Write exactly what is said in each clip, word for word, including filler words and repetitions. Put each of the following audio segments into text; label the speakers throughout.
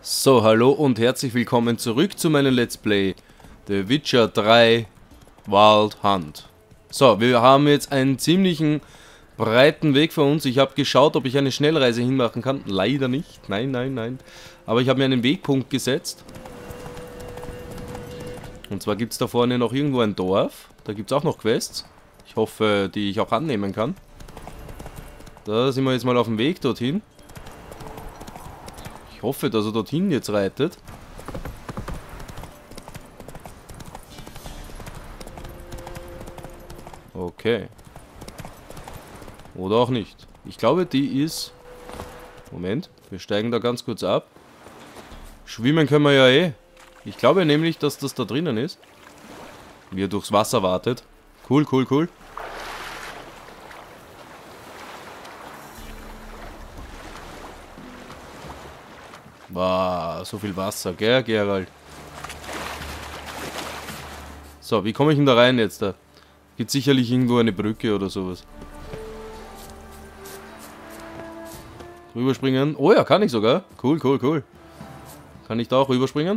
Speaker 1: So, hallo und herzlich willkommen zurück zu meinem Let's Play The Witcher drei Wild Hunt. So, wir haben jetzt einen ziemlichen breiten Weg vor uns. Ich habe geschaut, ob ich eine Schnellreise hinmachen kann. Leider nicht. Nein, nein, nein. Aber ich habe mir einen Wegpunkt gesetzt. Und zwar gibt es da vorne noch irgendwo ein Dorf. Da gibt es auch noch Quests. Ich hoffe, die ich auch annehmen kann. Da sind wir jetzt mal auf dem Weg dorthin. Ich hoffe, dass er dorthin jetzt reitet. Okay. Oder auch nicht. Ich glaube, die ist... Moment, wir steigen da ganz kurz ab. Schwimmen können wir ja eh. Ich glaube nämlich, dass das da drinnen ist. Wie er durchs Wasser wartet. Cool, cool, cool. Wow, so viel Wasser, gell, Geralt? So, wie komme ich denn da rein jetzt da? Gibt sicherlich irgendwo eine Brücke oder sowas. Rüberspringen. Oh ja, kann ich sogar. Cool, cool, cool. Kann ich da auch rüberspringen?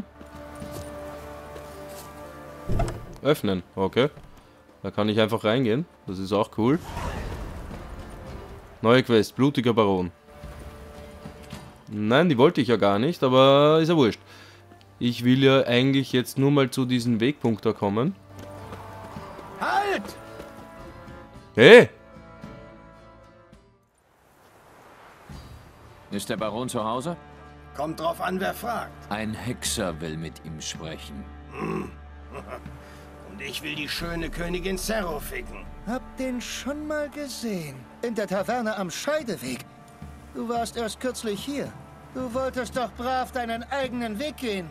Speaker 1: Öffnen, okay. Da kann ich einfach reingehen. Das ist auch cool. Neue Quest, blutiger Baron. Nein, die wollte ich ja gar nicht, aber ist ja wurscht. Ich will ja eigentlich jetzt nur mal zu diesem Wegpunkt da kommen.
Speaker 2: Halt!
Speaker 1: Hey!
Speaker 3: Ist der Baron zu Hause?
Speaker 2: Kommt drauf an, wer fragt.
Speaker 3: Ein Hexer will mit ihm sprechen.
Speaker 2: Und ich will die schöne Königin Cerro ficken.
Speaker 4: Hab den schon mal gesehen. In der Taverne am Scheideweg. Du warst erst kürzlich hier. Du wolltest doch brav deinen eigenen Weg gehen.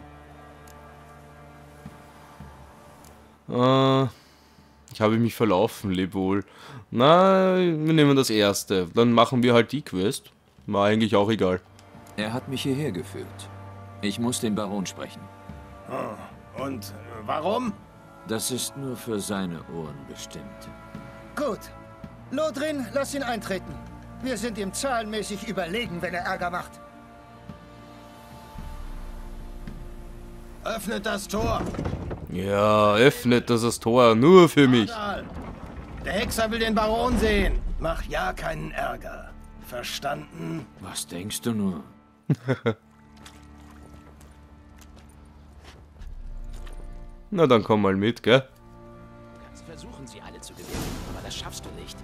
Speaker 1: Äh, ich habe mich verlaufen, leb wohl. Na, wir nehmen das erste. Dann machen wir halt die Quest. War eigentlich auch egal.
Speaker 3: Er hat mich hierher geführt. Ich muss den Baron sprechen.
Speaker 2: Und äh, warum?
Speaker 3: Das ist nur für seine Ohren bestimmt.
Speaker 4: Gut. Lodrin, lass ihn eintreten. Wir sind ihm zahlenmäßig überlegen, wenn er Ärger macht.
Speaker 2: Öffnet das Tor.
Speaker 1: Ja, öffnet das, das Tor nur für mich.
Speaker 2: Adal. Der Hexer will den Baron sehen. Mach ja keinen Ärger. Verstanden?
Speaker 3: Was denkst du nur?
Speaker 1: Na, dann komm mal mit, gell?
Speaker 5: Kannst versuchen, sie alle zu gewinnen, aber das schaffst du nicht.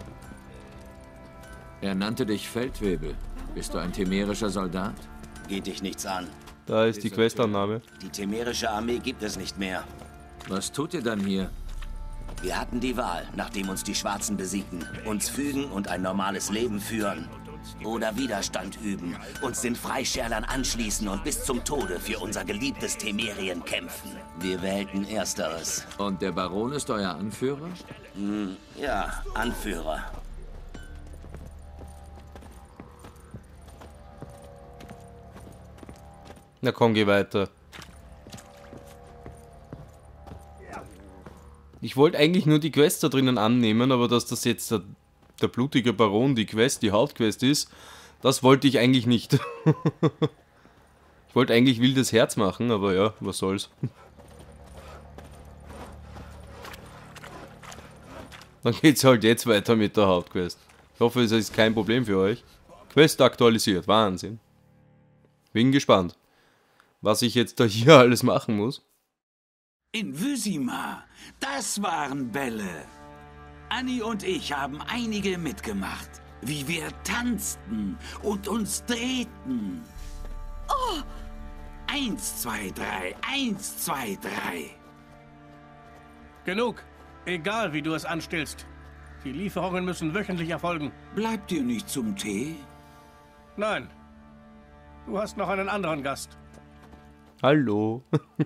Speaker 3: Er nannte dich Feldwebel. Bist du ein temerischer Soldat?
Speaker 6: Geht dich nichts an.
Speaker 1: Da ist die Questannahme.
Speaker 6: Die temerische Armee gibt es nicht mehr.
Speaker 3: Was tut ihr dann hier?
Speaker 6: Wir hatten die Wahl, nachdem uns die Schwarzen besiegten. Uns fügen und ein normales Leben führen. Oder Widerstand üben, uns den Freischärlern anschließen und bis zum Tode für unser geliebtes Temerien kämpfen. Wir wählten Ersteres.
Speaker 3: Und der Baron ist euer Anführer?
Speaker 6: Hm, ja, Anführer.
Speaker 1: Na komm, geh weiter. Ich wollte eigentlich nur die Quest da drinnen annehmen, aber dass das jetzt der, der blutige Baron die Quest, die Hauptquest ist, das wollte ich eigentlich nicht. Ich wollte eigentlich wildes Herz machen, aber ja, was soll's. Dann geht's halt jetzt weiter mit der Hauptquest. Ich hoffe, es ist kein Problem für euch. Quest aktualisiert, Wahnsinn. Bin gespannt, was ich jetzt da hier alles machen muss.
Speaker 7: In Wysima, das waren Bälle. Annie und ich haben einige mitgemacht, wie wir tanzten und uns drehten. Oh! Eins, zwei, drei, eins, zwei, drei.
Speaker 8: Genug. Egal, wie du es anstellst. Die Lieferungen müssen wöchentlich erfolgen.
Speaker 7: Bleibt ihr nicht zum Tee?
Speaker 8: Nein. Du hast noch einen anderen Gast.
Speaker 1: Hallo.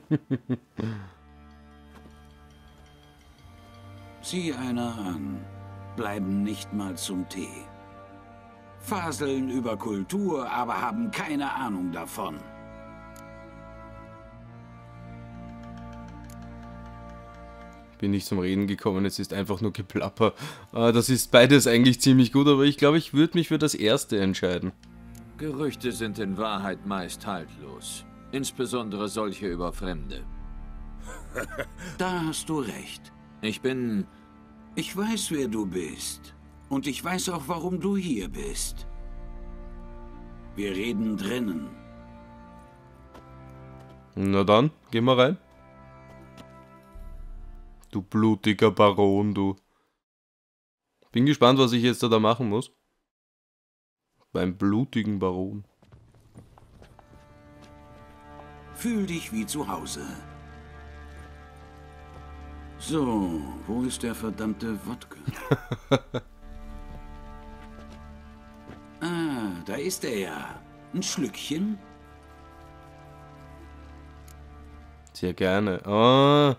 Speaker 7: Sieh einer an. Bleiben nicht mal zum Tee. Faseln über Kultur, aber haben keine Ahnung davon.
Speaker 1: Bin nicht zum Reden gekommen, es ist einfach nur Geplapper. Das ist beides eigentlich ziemlich gut, aber ich glaube, ich würde mich für das erste entscheiden.
Speaker 3: Gerüchte sind in Wahrheit meist haltlos. Insbesondere solche über Fremde.
Speaker 7: Da hast du recht.
Speaker 3: Ich bin...
Speaker 7: Ich weiß, wer du bist. Und ich weiß auch, warum du hier bist. Wir reden drinnen.
Speaker 1: Na dann, gehen wir rein. Du blutiger Baron, du. Bin gespannt, was ich jetzt da, da machen muss. Beim blutigen Baron.
Speaker 7: Fühl dich wie zu Hause. So, wo ist der verdammte Wodka? Ah, da ist er ja. Ein Schlückchen?
Speaker 1: Sehr gerne. Ah.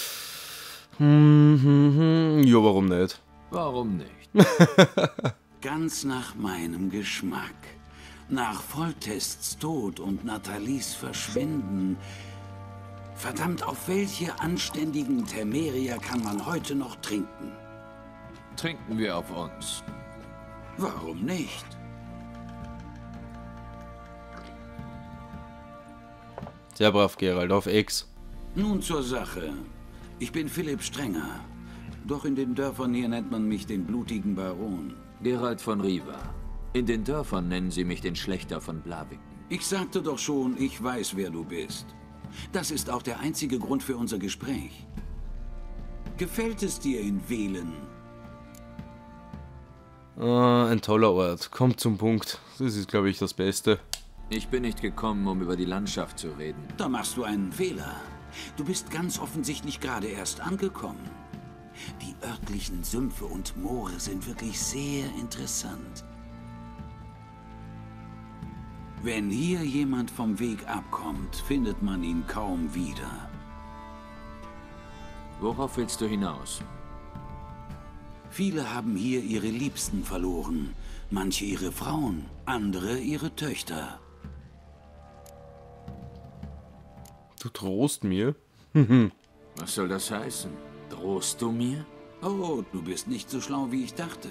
Speaker 1: Hm, hm, hm. Ja, warum nicht?
Speaker 3: Warum nicht?
Speaker 7: Ganz nach meinem Geschmack. Nach Foltests Tod und Nathalies Verschwinden. Verdammt, auf welche anständigen Temerier kann man heute noch trinken?
Speaker 3: Trinken wir auf uns.
Speaker 7: Warum nicht?
Speaker 1: Sehr brav, Geralt, auf Ex.
Speaker 7: Nun zur Sache. Ich bin Philipp Strenger. Doch in den Dörfern hier nennt man mich den blutigen Baron.
Speaker 3: Geralt von Riva. In den Dörfern nennen sie mich den Schlächter von Blaviken.
Speaker 7: Ich sagte doch schon, ich weiß, wer du bist. Das ist auch der einzige Grund für unser Gespräch. Gefällt es dir in Velen?
Speaker 1: Ah, ein toller Ort. Kommt zum Punkt. Das ist, glaube ich, das Beste.
Speaker 3: Ich bin nicht gekommen, um über die Landschaft zu reden.
Speaker 7: Da machst du einen Fehler. Du bist ganz offensichtlich gerade erst angekommen. Die örtlichen Sümpfe und Moore sind wirklich sehr interessant. Wenn hier jemand vom Weg abkommt, findet man ihn kaum wieder.
Speaker 3: Worauf willst du hinaus?
Speaker 7: Viele haben hier ihre Liebsten verloren. Manche ihre Frauen, andere ihre Töchter.
Speaker 1: Du drohst mir?
Speaker 3: Was soll das heißen? Drohst du mir?
Speaker 7: Oh, du bist nicht so schlau, wie ich dachte.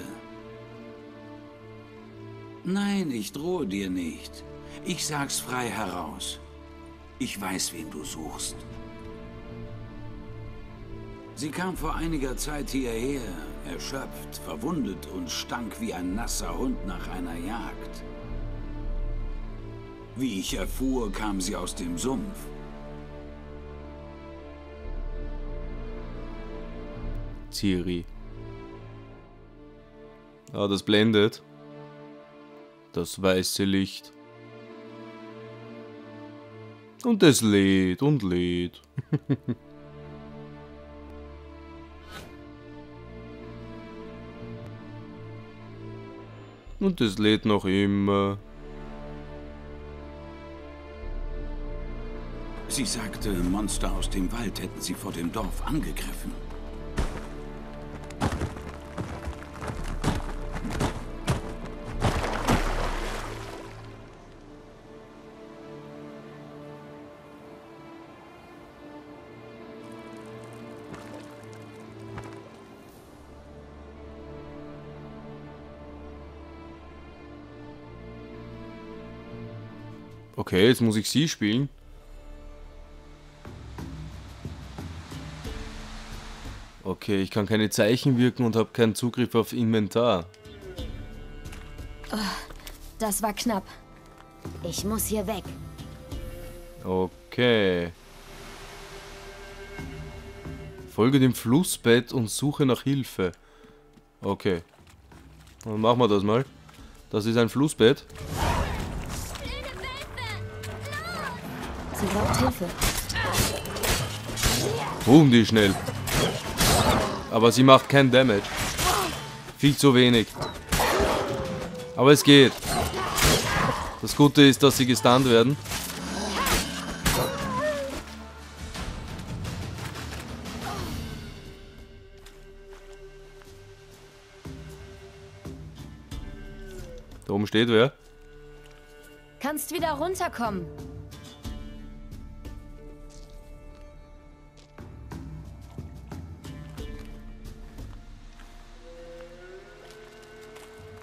Speaker 7: Nein, ich drohe dir nicht. Ich sag's frei heraus. Ich weiß, wen du suchst. Sie kam vor einiger Zeit hierher, erschöpft, verwundet und stank wie ein nasser Hund nach einer Jagd. Wie ich erfuhr, kam sie aus dem Sumpf.
Speaker 1: Ciri. Ah, das blendet. Das weiße Licht. Und es lädt und lädt. Und es lädt noch immer.
Speaker 7: Sie sagte, Monster aus dem Wald hätten sie vor dem Dorf angegriffen.
Speaker 1: Okay, jetzt muss ich sie spielen. Okay, ich kann keine Zeichen wirken und habe keinen Zugriff auf Inventar.
Speaker 9: Oh, das war knapp. Ich muss hier weg.
Speaker 1: Okay. Folge dem Flussbett und suche nach Hilfe. Okay. Dann machen wir das mal. Das ist ein Flussbett.
Speaker 9: Sie braucht Hilfe.
Speaker 1: Boom, die ist schnell. Aber sie macht kein Damage. Viel zu wenig. Aber es geht. Das Gute ist, dass sie gestunt werden. Da oben steht wer?
Speaker 9: Kannst wieder runterkommen.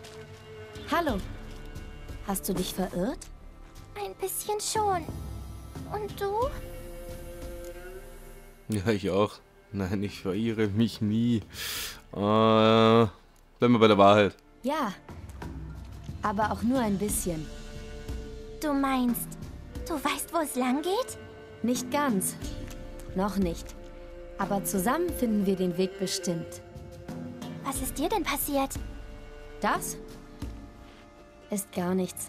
Speaker 9: Hallo. Hast du dich verirrt?
Speaker 10: Ein bisschen schon. Und du?
Speaker 1: Ja, ich auch. Nein, ich verirre mich nie. Äh, bleiben wir bei der Wahrheit.
Speaker 9: Ja, aber auch nur ein bisschen.
Speaker 10: Du meinst, du weißt, wo es lang geht?
Speaker 9: Nicht ganz. Noch nicht. Aber zusammen finden wir den Weg bestimmt.
Speaker 10: Was ist dir denn passiert?
Speaker 9: Das ist gar nichts.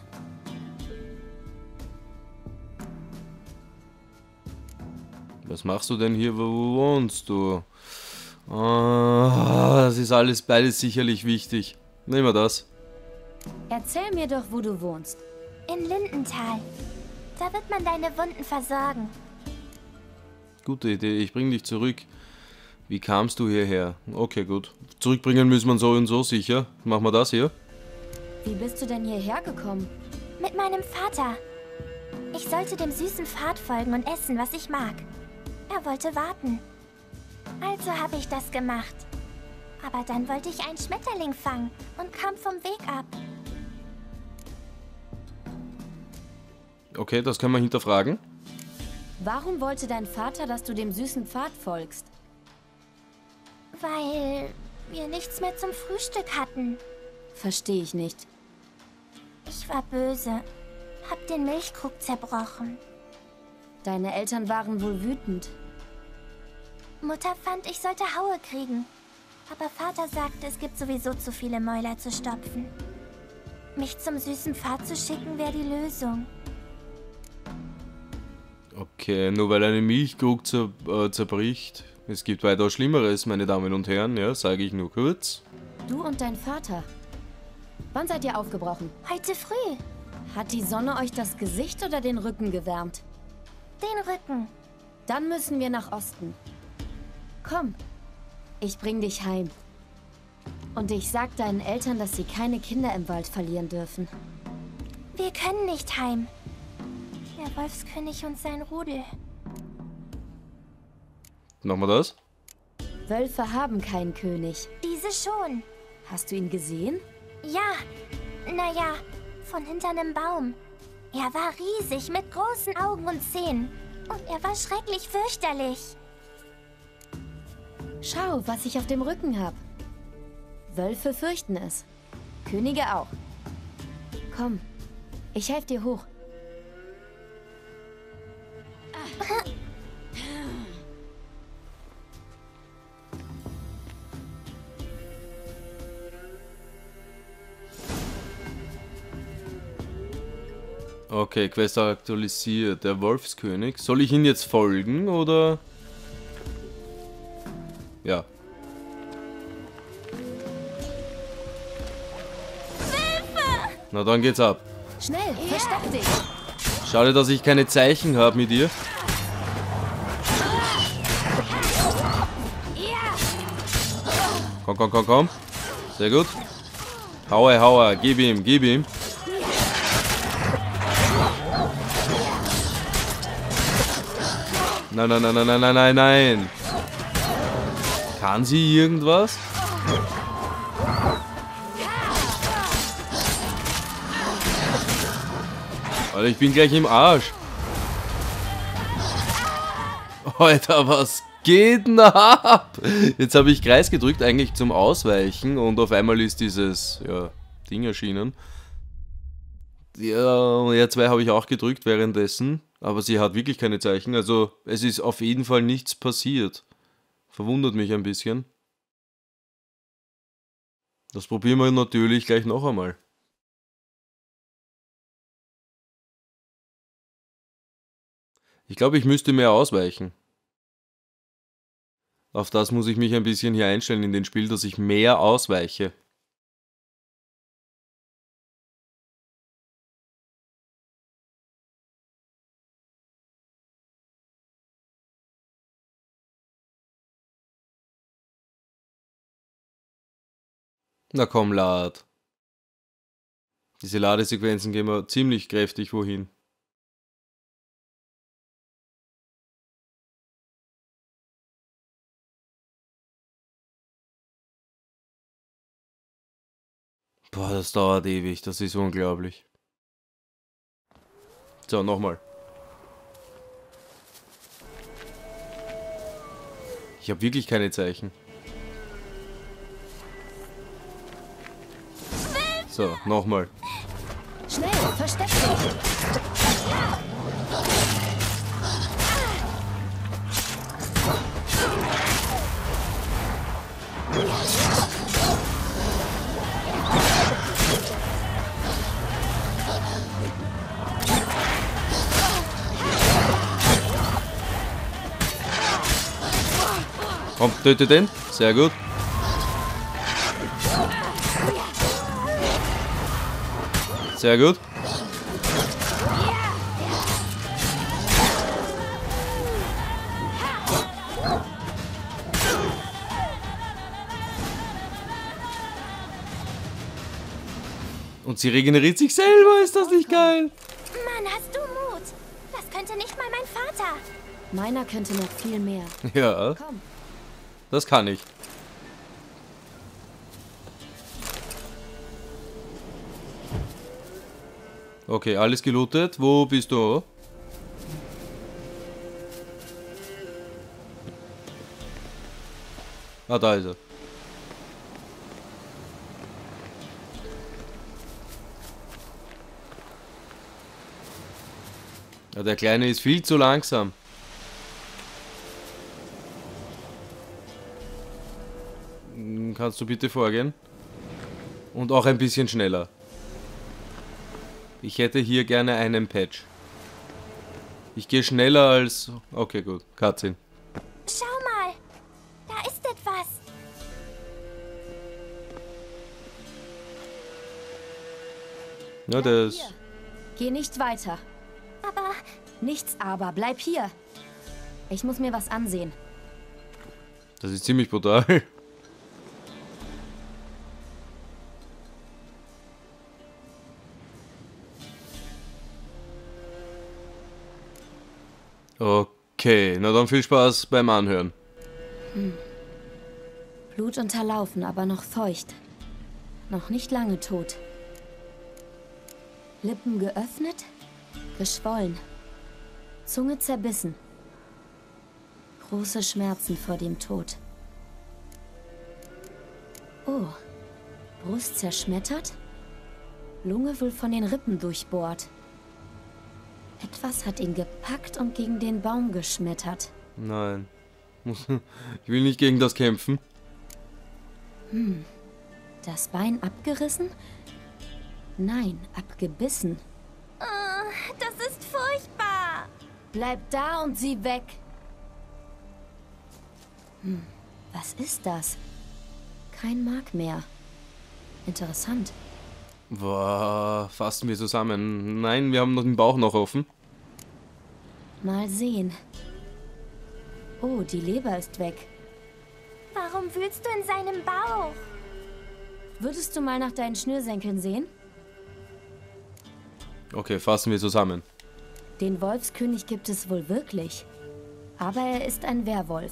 Speaker 1: Was machst du denn hier? Wo wohnst du? Ah, das ist alles beides sicherlich wichtig. Nehmen wir das.
Speaker 9: Erzähl mir doch, wo du wohnst.
Speaker 10: In Lindenthal. Da wird man deine Wunden versorgen.
Speaker 1: Gute Idee, ich bring dich zurück. Wie kamst du hierher? Okay, gut. Zurückbringen müssen wir so und so sicher. Machen wir das hier?
Speaker 9: Wie bist du denn hierher gekommen?
Speaker 10: Mit meinem Vater. Ich sollte dem süßen Pfad folgen und essen, was ich mag. Er wollte warten. Also habe ich das gemacht. Aber dann wollte ich einen Schmetterling fangen und kam vom Weg ab.
Speaker 1: Okay, das können wir hinterfragen.
Speaker 9: Warum wollte dein Vater, dass du dem süßen Pfad folgst?
Speaker 10: Weil wir nichts mehr zum Frühstück hatten.
Speaker 9: Verstehe ich nicht.
Speaker 10: Ich war böse. Hab den Milchkrug zerbrochen.
Speaker 9: Deine Eltern waren wohl wütend.
Speaker 10: Mutter fand, ich sollte Haue kriegen. Aber Vater sagte, es gibt sowieso zu viele Mäuler zu stopfen. Mich zum süßen Pfad zu schicken, wäre die Lösung.
Speaker 1: Okay, nur weil eine Milchkrug zer äh, zerbricht. Es gibt weitaus Schlimmeres, meine Damen und Herren, ja, sage ich nur kurz.
Speaker 9: Du und dein Vater. Wann seid ihr aufgebrochen?
Speaker 10: Heute früh.
Speaker 9: Hat die Sonne euch das Gesicht oder den Rücken gewärmt?
Speaker 10: Den Rücken.
Speaker 9: Dann müssen wir nach Osten. Komm, ich bring dich heim. Und ich sag deinen Eltern, dass sie keine Kinder im Wald verlieren dürfen.
Speaker 10: Wir können nicht heim. Der Wolfskönig und sein Rudel.
Speaker 1: Machen wir das?
Speaker 9: Wölfe haben keinen König.
Speaker 10: Diese schon.
Speaker 9: Hast du ihn gesehen?
Speaker 10: Ja. Naja, von hinter einem Baum. Er war riesig, mit großen Augen und Zähnen. Und er war schrecklich fürchterlich.
Speaker 9: Schau, was ich auf dem Rücken habe. Wölfe fürchten es. Könige auch. Komm, ich helfe dir hoch.
Speaker 1: Okay, Quest aktualisiert. Der Wolfskönig. Soll ich ihn jetzt folgen, oder? Ja.
Speaker 10: Hilfe!
Speaker 1: Na, dann geht's ab.
Speaker 9: Schnell, versteck dich.
Speaker 1: Schade, dass ich keine Zeichen habe mit ihr. Komm, komm, komm, komm. Sehr gut. Haue, haue. Gib ihm, gib ihm. Nein, nein, nein, nein, nein, nein, nein, nein. Kann sie irgendwas? Alter, ich bin gleich im Arsch. Alter, was geht denn ab? Jetzt habe ich Kreis gedrückt, eigentlich zum Ausweichen, und auf einmal ist dieses, ja, Ding erschienen. Ja, R zwei habe ich auch gedrückt währenddessen, aber sie hat wirklich keine Zeichen, also es ist auf jeden Fall nichts passiert. Verwundert mich ein bisschen. Das probieren wir natürlich gleich noch einmal. Ich glaube, ich müsste mehr ausweichen. Auf das muss ich mich ein bisschen hier einstellen in den Spiel, dass ich mehr ausweiche. Na komm, lad. Diese Ladesequenzen gehen wir ziemlich kräftig wohin. Boah, das dauert ewig, das ist unglaublich. So, nochmal. Ich habe wirklich keine Zeichen. So, nochmal.
Speaker 9: Schnell, versteck dich!
Speaker 1: Komm, töte den. Sehr gut. Sehr gut. Und sie regeneriert sich selber, ist das nicht geil?
Speaker 10: Mann, hast du Mut? Das könnte nicht mal mein Vater.
Speaker 9: Meiner könnte noch viel mehr.
Speaker 1: Ja,
Speaker 9: Komm.
Speaker 1: das kann ich. Okay, alles gelootet. Wo bist du? Ah, da ist er. Ja, der Kleine ist viel zu langsam. Kannst du bitte vorgehen? Und auch ein bisschen schneller. Ich hätte hier gerne einen Patch. Ich gehe schneller als... Okay, gut. Cutscene.
Speaker 10: Schau mal. Da ist etwas.
Speaker 1: Ja, der ist...
Speaker 9: Hier. Geh nicht weiter.
Speaker 10: Aber...
Speaker 9: Nichts aber, bleib hier. Ich muss mir was ansehen.
Speaker 1: Das ist ziemlich brutal. Okay, na dann viel Spaß beim Anhören.
Speaker 9: Hm. Blut unterlaufen, aber noch feucht. Noch nicht lange tot. Lippen geöffnet, geschwollen. Zunge zerbissen. Große Schmerzen vor dem Tod. Oh, Brust zerschmettert? Lunge wohl von den Rippen durchbohrt. Etwas hat ihn gepackt und gegen den Baum geschmettert.
Speaker 1: Nein. Ich will nicht gegen das kämpfen.
Speaker 9: Hm. Das Bein abgerissen? Nein, abgebissen.
Speaker 10: Oh, das ist furchtbar.
Speaker 9: Bleib da und sieh weg. Hm. Was ist das? Kein Mark mehr. Interessant.
Speaker 1: Boah, fassen wir zusammen. Nein, wir haben noch den Bauch noch offen.
Speaker 9: Mal sehen. Oh, die Leber ist weg.
Speaker 10: Warum wühlst du in seinem Bauch?
Speaker 9: Würdest du mal nach deinen Schnürsenkeln sehen?
Speaker 1: Okay, fassen wir zusammen.
Speaker 9: Den Wolfskönig gibt es wohl wirklich. Aber er ist ein Werwolf.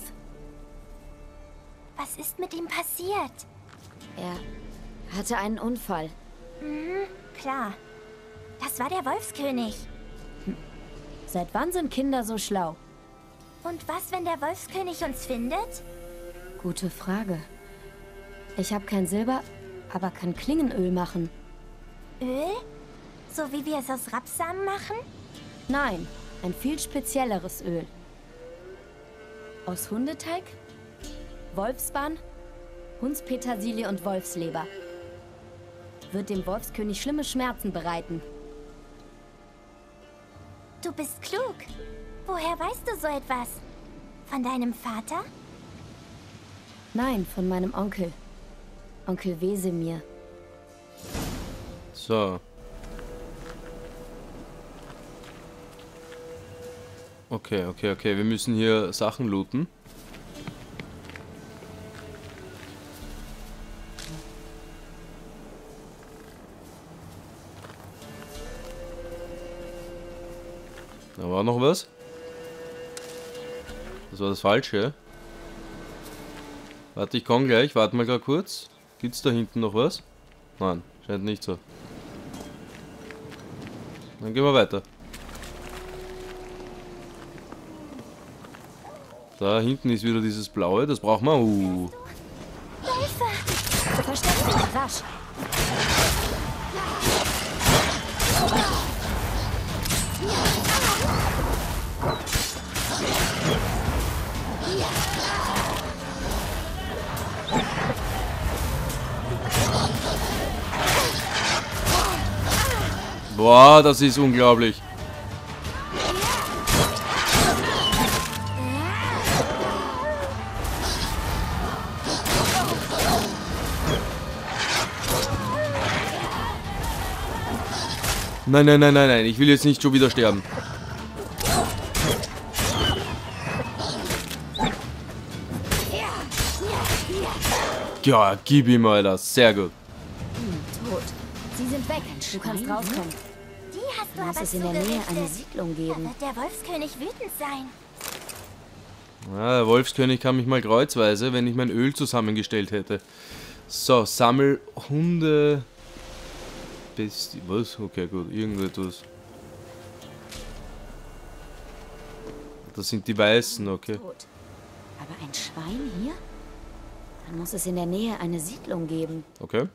Speaker 10: Was ist mit ihm passiert?
Speaker 9: Er hatte einen Unfall.
Speaker 10: Mhm, klar. Das war der Wolfskönig.
Speaker 9: Hm. Seit wann sind Kinder so schlau?
Speaker 10: Und was, wenn der Wolfskönig uns findet?
Speaker 9: Gute Frage. Ich habe kein Silber, aber kann Klingenöl machen.
Speaker 10: Öl? So wie wir es aus Rapsamen machen?
Speaker 9: Nein, ein viel spezielleres Öl. Aus Hundeteig, Wolfsbahn, Hundspetersilie und Wolfsleber. Wird dem Wolfskönig schlimme Schmerzen bereiten.
Speaker 10: Du bist klug. Woher weißt du so etwas? Von deinem Vater?
Speaker 9: Nein, von meinem Onkel. Onkel Wesemir.
Speaker 1: So. Okay, okay, okay. Wir müssen hier Sachen looten. Da war noch was. Das war das Falsche. Warte, ich komme gleich. Warte mal gerade kurz. Gibt's da hinten noch was? Nein, scheint nicht so. Dann gehen wir weiter. Da hinten ist wieder dieses Blaue, das brauchen wir. Uh.
Speaker 10: Hilfe!
Speaker 9: Versteck dich, rasch.
Speaker 1: Boah, das ist unglaublich. Nein, nein, nein, nein, nein. Ich will jetzt nicht schon wieder sterben. Ja, gib ihm mal das. Sehr gut.
Speaker 9: Hm, tot. Sie sind weg. Du kannst rauskommen.
Speaker 10: Die hast du
Speaker 9: Muss
Speaker 10: aber
Speaker 9: es in der Nähe
Speaker 10: zugerichtet.
Speaker 9: eine Siedlung
Speaker 10: Da
Speaker 9: geben.
Speaker 10: wird der Wolfskönig wütend sein.
Speaker 1: Ja, der Wolfskönig kann mich mal kreuzweise, wenn ich mein Öl zusammengestellt hätte. So, sammel Hunde. Besti was? Okay, gut. Irgendetwas. Das sind die Weißen, okay.
Speaker 9: Tot. Aber ein Schwein hier? Dann muss es in der Nähe eine Siedlung geben.
Speaker 1: Okay.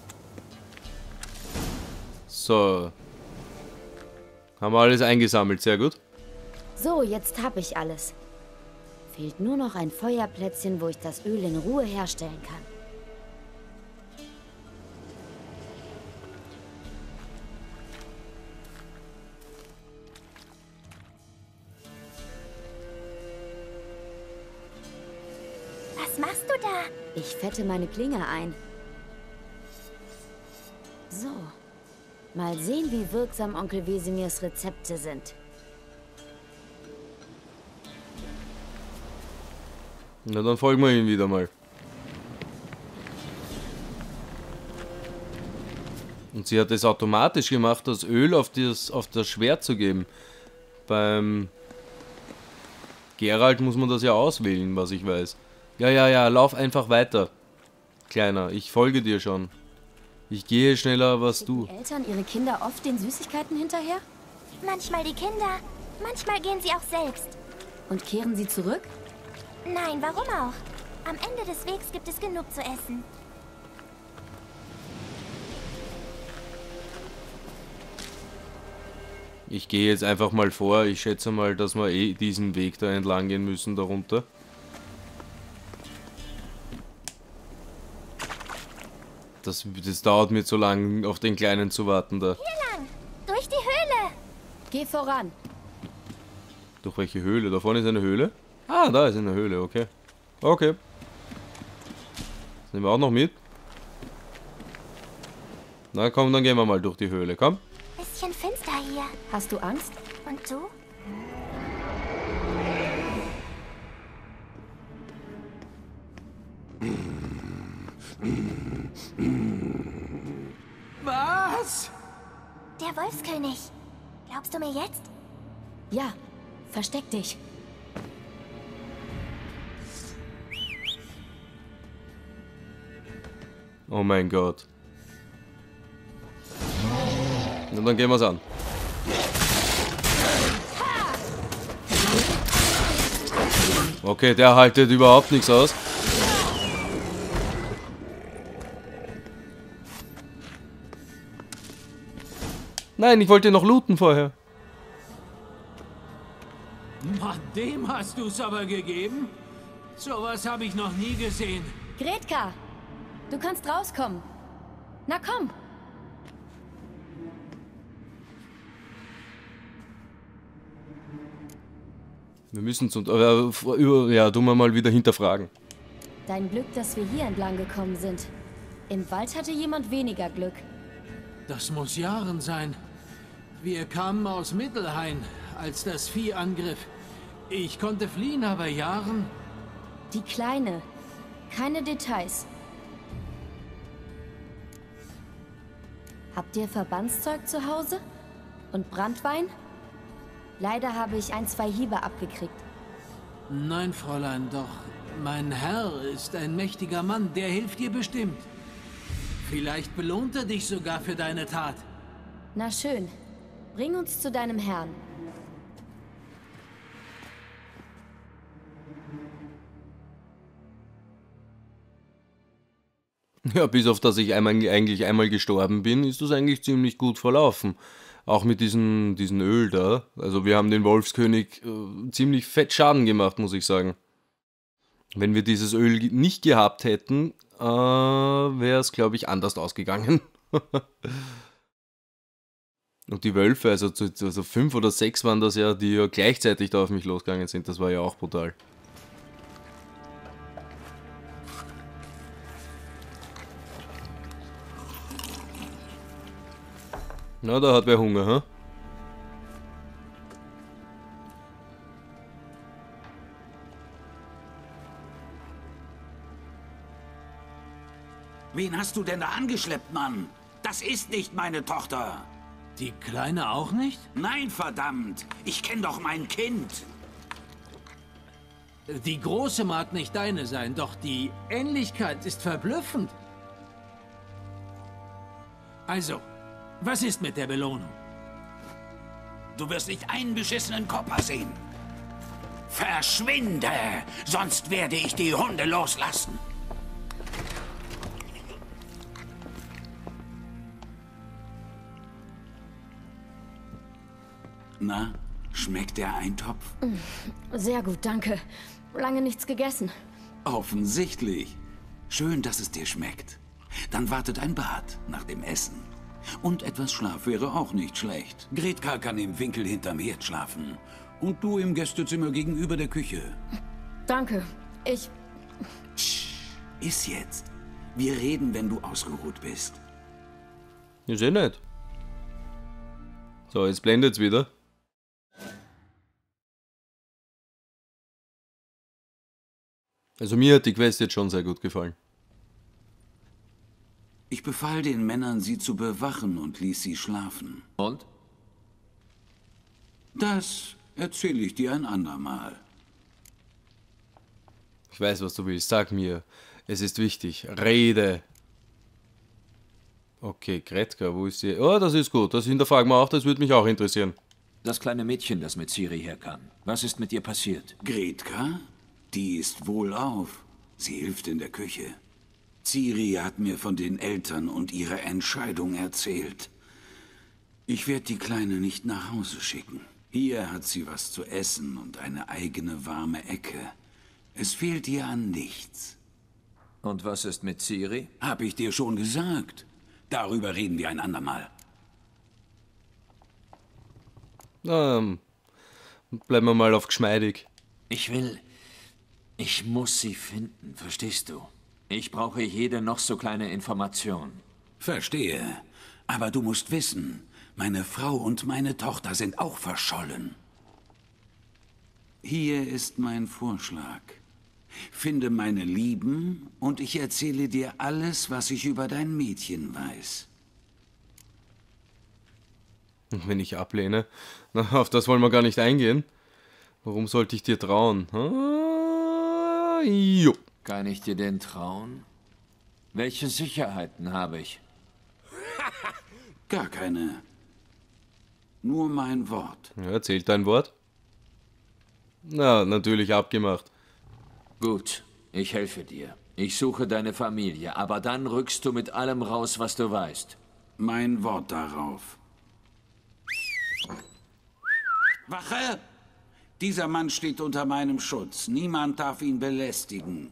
Speaker 1: So. Haben wir alles eingesammelt, sehr gut.
Speaker 9: So, jetzt habe ich alles. Fehlt nur noch ein Feuerplätzchen, wo ich das Öl in Ruhe herstellen kann.
Speaker 10: Was machst du da?
Speaker 9: Ich fette meine Klinge ein. So. Mal sehen, wie wirksam Onkel Wesemirs Rezepte sind.
Speaker 1: Na, dann folgen wir ihm wieder mal. Und sie hat es automatisch gemacht, das Öl auf das, auf das Schwert zu geben. Beim Geralt muss man das ja auswählen, was ich weiß. Ja, ja, ja, lauf einfach weiter. Kleiner, ich folge dir schon. Ich gehe schneller, was du.
Speaker 9: Die Eltern ihre Kinder oft den Süßigkeiten hinterher?
Speaker 10: Manchmal die Kinder, manchmal gehen sie auch selbst.
Speaker 9: Und kehren sie zurück?
Speaker 10: Nein, warum auch? Am Ende des Wegs gibt es genug zu essen.
Speaker 1: Ich gehe jetzt einfach mal vor. Ich schätze mal, dass wir eh diesen Weg da entlang gehen müssen, darunter. Das, das dauert mir zu lang, auf den Kleinen zu warten da.
Speaker 10: Hier lang, durch die Höhle.
Speaker 9: Geh voran.
Speaker 1: Durch welche Höhle? Da vorne ist eine Höhle? Ah, da ist eine Höhle, okay. Okay. Das nehmen wir auch noch mit. Na komm, dann gehen wir mal durch die Höhle, komm.
Speaker 10: Bisschen finster hier.
Speaker 9: Hast du Angst?
Speaker 10: Und du?
Speaker 7: Was?
Speaker 10: Der Wolfskönig. Glaubst du mir jetzt?
Speaker 9: Ja, versteck dich.
Speaker 1: Oh mein Gott. Und dann gehen wir es an. Okay, der haltet überhaupt nichts aus. Nein, ich wollte noch looten vorher.
Speaker 7: Na, dem hast du's aber gegeben? Sowas habe ich noch nie gesehen.
Speaker 9: Gretka, du kannst rauskommen. Na komm.
Speaker 1: Wir müssen zu... Äh, ja, tun wir mal wieder hinterfragen.
Speaker 9: Dein Glück, dass wir hier entlang gekommen sind. Im Wald hatte jemand weniger Glück.
Speaker 7: Das muss Jahren sein. Wir kamen aus Mittelhain, als das Vieh angriff. Ich konnte fliehen, aber Jahren...
Speaker 9: Die Kleine. Keine Details. Habt ihr Verbandszeug zu Hause? Und Branntwein? Leider habe ich ein, zwei Hiebe abgekriegt.
Speaker 7: Nein, Fräulein, doch mein Herr ist ein mächtiger Mann, der hilft dir bestimmt. Vielleicht belohnt er dich sogar für deine Tat.
Speaker 9: Na schön. Bring uns zu deinem Herrn.
Speaker 1: Ja, bis auf dass ich einmal, eigentlich einmal gestorben bin, ist das eigentlich ziemlich gut verlaufen. Auch mit diesem diesen Öl da. Also wir haben den Wolfskönig äh, ziemlich fett Schaden gemacht, muss ich sagen. Wenn wir dieses Öl nicht gehabt hätten, äh, wäre es, glaube ich, anders ausgegangen. Und die Wölfe, also, also fünf oder sechs waren das ja, die ja gleichzeitig da auf mich losgegangen sind. Das war ja auch brutal. Na, da hat wer Hunger, hä?
Speaker 7: Wen hast du denn da angeschleppt, Mann? Das ist nicht meine Tochter.
Speaker 5: Die Kleine auch nicht?
Speaker 7: Nein, verdammt. Ich kenne doch mein Kind.
Speaker 5: Die Große mag nicht deine sein, doch die Ähnlichkeit ist verblüffend. Also, was ist mit der Belohnung?
Speaker 7: Du wirst nicht einen beschissenen Kopper sehen. Verschwinde, sonst werde ich die Hunde loslassen. Na, schmeckt der Eintopf?
Speaker 9: Sehr gut, danke. Lange nichts gegessen.
Speaker 7: Offensichtlich. Schön, dass es dir schmeckt. Dann wartet ein Bad nach dem Essen. Und etwas Schlaf wäre auch nicht schlecht. Gretka kann im Winkel hinterm Herd schlafen. Und du im Gästezimmer gegenüber der Küche.
Speaker 9: Danke. Ich...
Speaker 7: Psst, iss jetzt. Wir reden, wenn du ausgeruht bist.
Speaker 1: Ist eh nicht. So, jetzt blendet's wieder. Also mir hat die Quest jetzt schon sehr gut gefallen.
Speaker 7: Ich befahl den Männern, sie zu bewachen und ließ sie schlafen.
Speaker 3: Und?
Speaker 7: Das erzähle ich dir ein andermal.
Speaker 1: Ich weiß, was du willst. Sag mir. Es ist wichtig. Rede. Okay, Gretka, wo ist sie? Oh, das ist gut. Das hinterfragen wir auch. Das würde mich auch interessieren.
Speaker 3: Das kleine Mädchen, das mit Ciri herkam. Was ist mit ihr passiert?
Speaker 7: Gretka? Die ist wohlauf. Sie hilft in der Küche. Ciri hat mir von den Eltern und ihrer Entscheidung erzählt. Ich werde die Kleine nicht nach Hause schicken. Hier hat sie was zu essen und eine eigene warme Ecke. Es fehlt ihr an nichts.
Speaker 3: Und was ist mit Ciri?
Speaker 7: Hab ich dir schon gesagt. Darüber reden wir ein andermal.
Speaker 1: Ähm, bleiben wir mal auf geschmeidig.
Speaker 3: Ich will... Ich muss sie finden, verstehst du? Ich brauche jede noch so kleine Information.
Speaker 7: Verstehe. Aber du musst wissen, meine Frau und meine Tochter sind auch verschollen. Hier ist mein Vorschlag. Finde meine Lieben und ich erzähle dir alles, was ich über dein Mädchen weiß.
Speaker 1: Und wenn ich ablehne? Na, auf das wollen wir gar nicht eingehen. Warum sollte ich dir trauen? Ah, jo.
Speaker 3: Kann ich dir denn trauen? Welche Sicherheiten habe ich?
Speaker 7: Gar keine. Nur mein Wort.
Speaker 1: Ja, zählt dein Wort? Na, natürlich abgemacht.
Speaker 3: Gut, ich helfe dir. Ich suche deine Familie, aber dann rückst du mit allem raus, was du weißt.
Speaker 7: Mein Wort darauf. Wache! Dieser Mann steht unter meinem Schutz. Niemand darf ihn belästigen.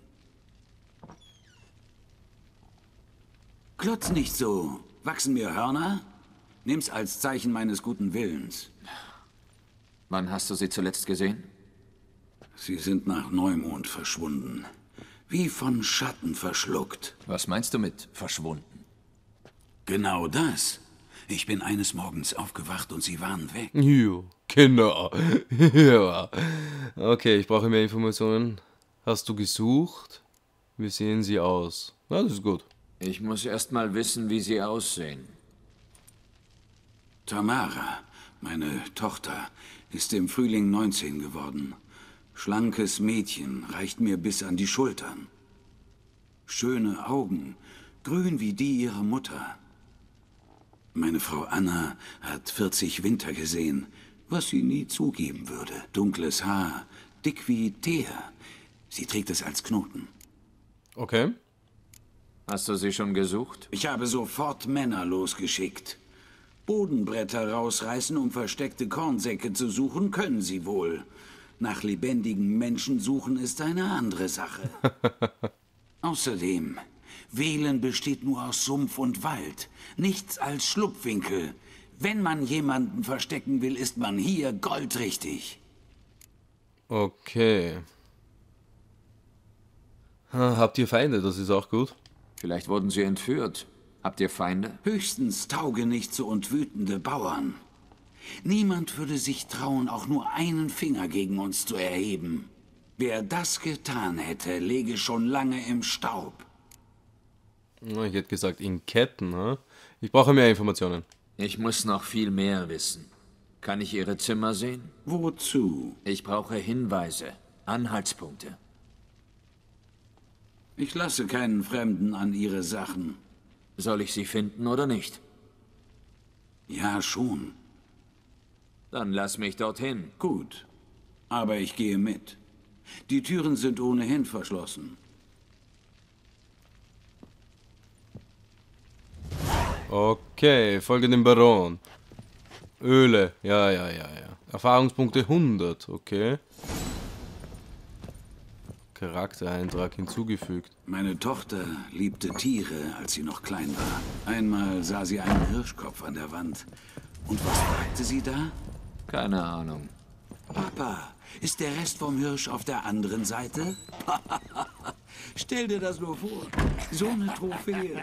Speaker 7: Klotz nicht so. Wachsen mir Hörner? Nimm's als Zeichen meines guten Willens.
Speaker 3: Wann hast du sie zuletzt gesehen?
Speaker 7: Sie sind nach Neumond verschwunden. Wie von Schatten verschluckt.
Speaker 3: Was meinst du mit verschwunden?
Speaker 7: Genau das. Ich bin eines Morgens aufgewacht und sie waren weg.
Speaker 1: Ja, genau. Ja. Okay, ich brauche mehr Informationen. Hast du gesucht? Wie sehen sie aus? Ja, das ist gut.
Speaker 3: Ich muss erst mal wissen, wie sie aussehen.
Speaker 7: Tamara, meine Tochter, ist im Frühling neunzehn geworden. Schlankes Mädchen, reicht mir bis an die Schultern. Schöne Augen, grün wie die ihrer Mutter. Meine Frau Anna hat vierzig Winter gesehen, was sie nie zugeben würde. Dunkles Haar, dick wie Teer. Sie trägt es als Knoten.
Speaker 1: Okay.
Speaker 3: Hast du sie schon gesucht?
Speaker 7: Ich habe sofort Männer losgeschickt. Bodenbretter rausreißen, um versteckte Kornsäcke zu suchen, können sie wohl. Nach lebendigen Menschen suchen ist eine andere Sache. Außerdem, Wählen besteht nur aus Sumpf und Wald. Nichts als Schlupfwinkel. Wenn man jemanden verstecken will, ist man hier goldrichtig.
Speaker 1: Okay. Ha, habt ihr Feinde? Das ist auch gut.
Speaker 3: Vielleicht wurden sie entführt. Habt ihr Feinde?
Speaker 7: Höchstens taugenichtse und wütende Bauern. Niemand würde sich trauen, auch nur einen Finger gegen uns zu erheben. Wer das getan hätte, läge schon lange im Staub.
Speaker 1: Ich hätte gesagt, in Ketten. Ha? Ich brauche mehr Informationen.
Speaker 3: Ich muss noch viel mehr wissen. Kann ich Ihre Zimmer sehen?
Speaker 7: Wozu?
Speaker 3: Ich brauche Hinweise, Anhaltspunkte.
Speaker 7: Ich lasse keinen Fremden an ihre Sachen.
Speaker 3: Soll ich sie finden oder nicht?
Speaker 7: Ja, schon.
Speaker 3: Dann lass mich dorthin.
Speaker 7: Gut. Aber ich gehe mit. Die Türen sind ohnehin verschlossen.
Speaker 1: Okay, folge dem Baron. Öle, ja, ja, ja, ja. Erfahrungspunkte hundert, okay. Charaktereintrag hinzugefügt.
Speaker 7: Meine Tochter liebte Tiere, als sie noch klein war. Einmal sah sie einen Hirschkopf an der Wand. Und was fragte sie da?
Speaker 3: Keine Ahnung.
Speaker 7: Papa, ist der Rest vom Hirsch auf der anderen Seite? Stell dir das nur vor. So eine Trophäe.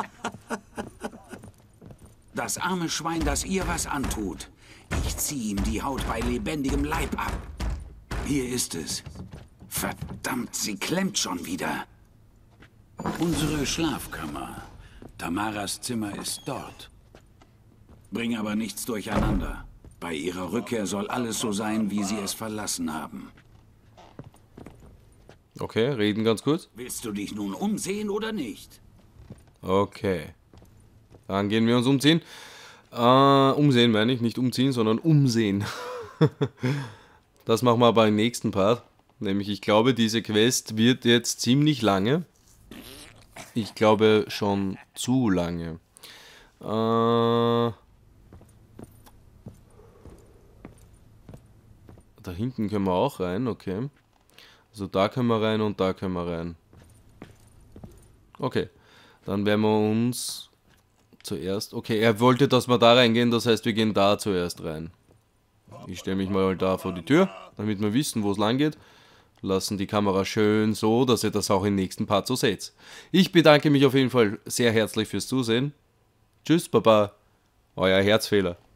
Speaker 7: Das arme Schwein, das ihr was antut. Ich zieh ihm die Haut bei lebendigem Leib ab. Hier ist es. Verdammt, sie klemmt schon wieder. Unsere Schlafkammer. Tamaras Zimmer ist dort. Bring aber nichts durcheinander. Bei ihrer Rückkehr soll alles so sein, wie sie es verlassen haben.
Speaker 1: Okay, reden ganz kurz.
Speaker 7: Willst du dich nun umsehen oder nicht?
Speaker 1: Okay. Dann gehen wir uns umziehen. Äh, umsehen meine ich, nicht umziehen, sondern umsehen. Das machen wir aber im nächsten Part. Nämlich, ich glaube, diese Quest wird jetzt ziemlich lange. Ich glaube schon zu lange. Äh, da hinten können wir auch rein, okay. Also da können wir rein und da können wir rein. Okay, dann werden wir uns zuerst... Okay, er wollte, dass wir da reingehen, das heißt, wir gehen da zuerst rein. Ich stelle mich mal da vor die Tür, damit wir wissen, wo es lang geht. Lassen die Kamera schön so, dass ihr das auch im nächsten Part so seht. Ich bedanke mich auf jeden Fall sehr herzlich fürs Zusehen. Tschüss, Baba, euer Herzfehler.